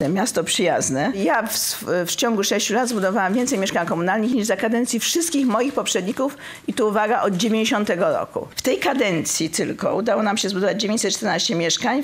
Miasto przyjazne. Ja w ciągu 6 lat zbudowałam więcej mieszkań komunalnych niż za kadencji wszystkich moich poprzedników i tu uwaga, od 90 roku. W tej kadencji tylko udało nam się zbudować 914 mieszkań.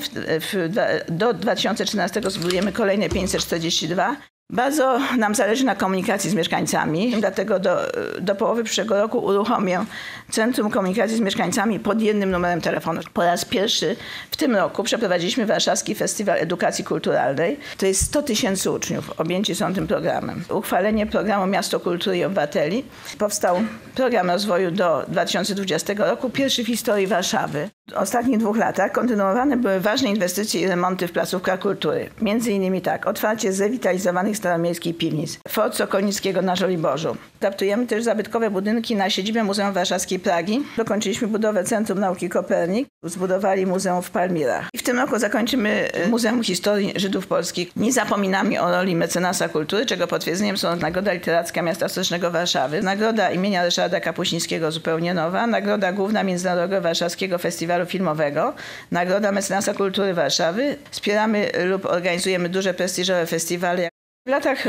Do 2013 zbudujemy kolejne 542. Bardzo nam zależy na komunikacji z mieszkańcami, dlatego do połowy przyszłego roku uruchomię Centrum Komunikacji z Mieszkańcami pod jednym numerem telefonu. Po raz pierwszy w tym roku przeprowadziliśmy Warszawski Festiwal Edukacji Kulturalnej. To jest 100 000 uczniów, objęci są tym programem. Uchwalenie programu Miasto Kultury i Obywateli. Powstał program rozwoju do 2020 roku, pierwszy w historii Warszawy. W ostatnich 2 latach kontynuowane były ważne inwestycje i remonty w placówkach kultury. Między innymi tak, otwarcie zrewitalizowanych staromiejskich piwnic, Fort Sokolnickiego na Żoliborzu. Adaptujemy też zabytkowe budynki na siedzibę Muzeum Warszawskiej Pragi. Dokończyliśmy budowę Centrum Nauki Kopernik. Zbudowali muzeum w Palmirach. I w tym roku zakończymy Muzeum Historii Żydów Polskich. Nie zapominamy o roli mecenasa kultury, czego potwierdzeniem są Nagroda Literacka Miasta Stołecznego Warszawy, Nagroda imienia Ryszarda Kapuścińskiego zupełnie nowa, Nagroda Główna Międzynarodowego Warszawskiego Festiwalu Filmowego, Nagroda Mecenasa Kultury Warszawy. Wspieramy lub organizujemy duże prestiżowe festiwale. W latach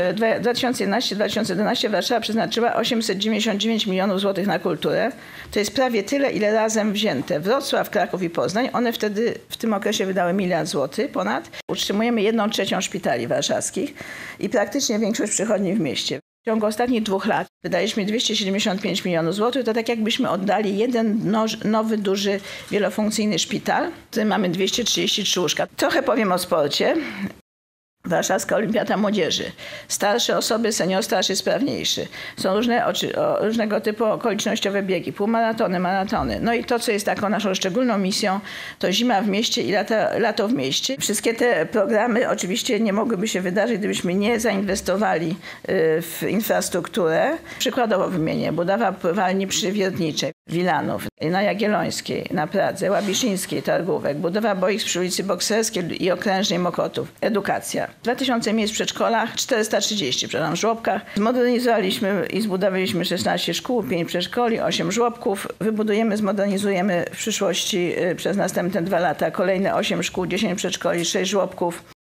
2011-2011 Warszawa przeznaczyła 899 milionów złotych na kulturę. To jest prawie tyle, ile razem wzięte Wrocław, Kraków i Poznań. One wtedy w tym okresie wydały 1 miliard złotych ponad. Utrzymujemy 1/3 szpitali warszawskich i praktycznie większość przychodni w mieście. W ciągu ostatnich 2 lat wydaliśmy 275 milionów złotych. To tak jakbyśmy oddali jeden nowy, duży, wielofunkcyjny szpital, w którym mamy 233 łóżka. Trochę powiem o sporcie. Warszawska Olimpiada Młodzieży. Starsze osoby, senior starszy, sprawniejszy. Są różnego typu okolicznościowe biegi, półmaratony, maratony. No i to, co jest taką naszą szczególną misją, to zima w mieście i lato w mieście. Wszystkie te programy oczywiście nie mogłyby się wydarzyć, gdybyśmy nie zainwestowali w infrastrukturę. Przykładowo wymienię budowa pływalni przywiertniczej, Wilanów, na Jagiellońskiej, na Pradze, Łabiszyńskiej, Targówek, budowa boisk przy ulicy Bokserskiej i Okrężnej Mokotów, edukacja. 2000 miejsc w przedszkolach, 430, w żłobkach. Zmodernizowaliśmy i zbudowaliśmy 16 szkół, 5 przedszkoli, 8 żłobków. Wybudujemy, zmodernizujemy w przyszłości przez następne 2 lata kolejne 8 szkół, 10 przedszkoli, 6 żłobków.